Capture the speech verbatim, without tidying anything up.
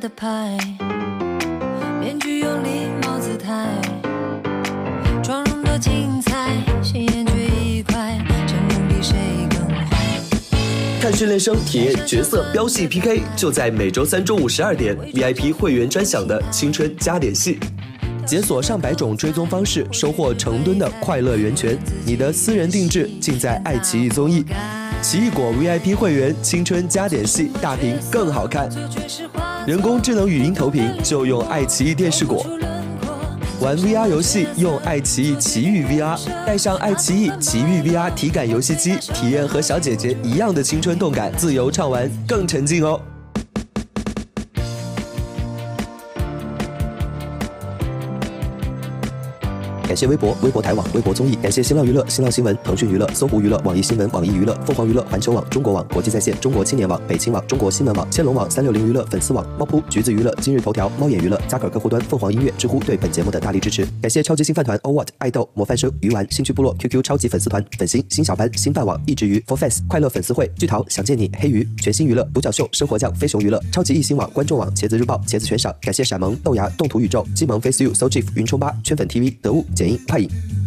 的牌，面具用力貌姿态，妆容多精彩，心眼却一块，成功比谁更坏。 看训练生体验角色飙戏 P K， 就在每周三中午十二点 V I P 会员专享的青春加点戏。解锁上百种追踪方式，收获成吨的快乐源泉。你的私人定制尽在爱奇艺综艺。奇异果 V I P 会员，青春加点戏，大屏更好看。人工智能语音投屏就用爱奇艺电视果。玩 V R 游戏用爱奇艺奇遇 V R， 带上爱奇艺奇遇 V R 体感游戏机，体验和小姐姐一样的青春动感，自由畅玩，更沉浸哦。感谢微博、微博台网、微博综艺，感谢新浪娱乐、新浪新闻、腾讯娱乐、搜狐娱乐、网易新闻、网易娱乐、凤凰娱乐、环球网、中国网、国际在线、中国青年网、北青网、中国新闻网、千龙网、三六零娱乐、粉丝网、猫扑、橘子娱乐、今日头条、猫眼娱乐、扎克客户端、凤凰音乐、知乎对本节目的大力支持。感谢超级新饭团、O What、爱豆、模范生、鱼丸、兴趣部落、Q Q 超级粉丝团、粉星、新小班、新饭网、一直鱼、For Face、快乐粉丝会、巨桃、想见你、黑鱼、全新娱乐、独角秀、生活酱、飞熊娱乐、超级艺星网、观众网、茄子日报、茄子全赏。感谢闪萌、豆芽、动图宇宙、鸡萌 Face You、So Chief、云冲吧、圈粉 T V、得物、剪映、派影。